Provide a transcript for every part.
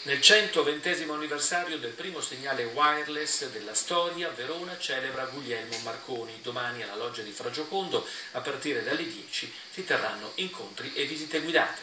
Nel 120° anniversario del primo segnale wireless della storia, Verona celebra Guglielmo Marconi. Domani alla Loggia di Fra Giocondo, a partire dalle 10, si terranno incontri e visite guidate.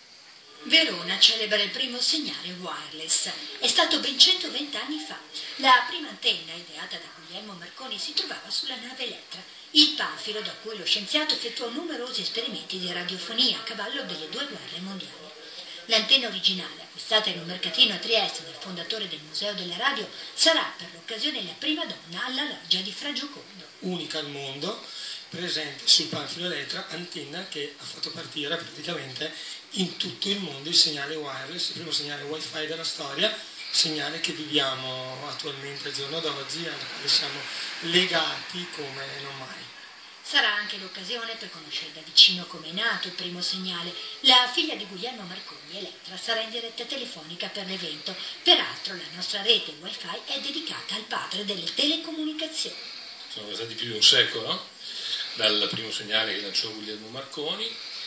Verona celebra il primo segnale wireless. È stato ben 120 anni fa. La prima antenna, ideata da Guglielmo Marconi, si trovava sulla nave Elettra, il panfilo da cui lo scienziato effettuò numerosi esperimenti di radiofonia a cavallo delle due guerre mondiali. L'antenna originale, acquistata in un mercatino a Trieste dal fondatore del Museo della Radio, sarà per l'occasione la prima donna alla Loggia di Fra Giocondo. Unica al mondo, presente sul panfilo Elettra, antenna che ha fatto partire praticamente in tutto il mondo il segnale wireless, il primo segnale wifi della storia, segnale che viviamo attualmente al giorno d'oggi, al quale siamo legati come non mai. Sarà anche l'occasione per conoscere da vicino come è nato il primo segnale. La figlia di Guglielmo Marconi, Elettra, sarà in diretta telefonica per l'evento. Peraltro la nostra rete wifi è dedicata al padre delle telecomunicazioni. Sono passati più di un secolo dal primo segnale che lanciò Guglielmo Marconi.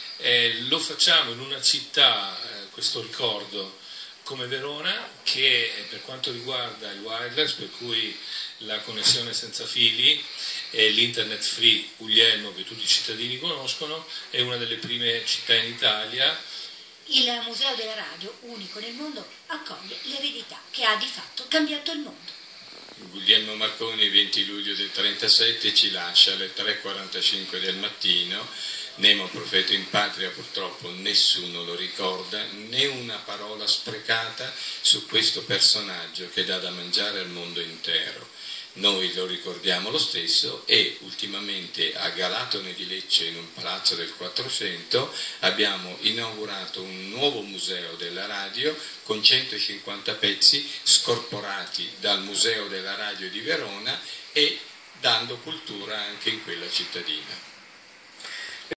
Lo facciamo in una città, questo ricordo, come Verona, che per quanto riguarda il wireless, per cui la connessione senza fili e l'internet free Guglielmo, che tutti i cittadini conoscono, è una delle prime città in Italia. Il Museo della Radio, unico nel mondo, accoglie l'eredità che ha di fatto cambiato il mondo. Guglielmo Marconi, 20 luglio del 1937, ci lascia alle 3:45 del mattino. Nemo profeta in patria, purtroppo nessuno lo ricorda, né una parola sprecata su questo personaggio che dà da mangiare al mondo intero. Noi lo ricordiamo lo stesso e ultimamente a Galatone di Lecce, in un palazzo del 400, abbiamo inaugurato un nuovo museo della radio con 150 pezzi scorporati dal Museo della Radio di Verona e dando cultura anche in quella cittadina.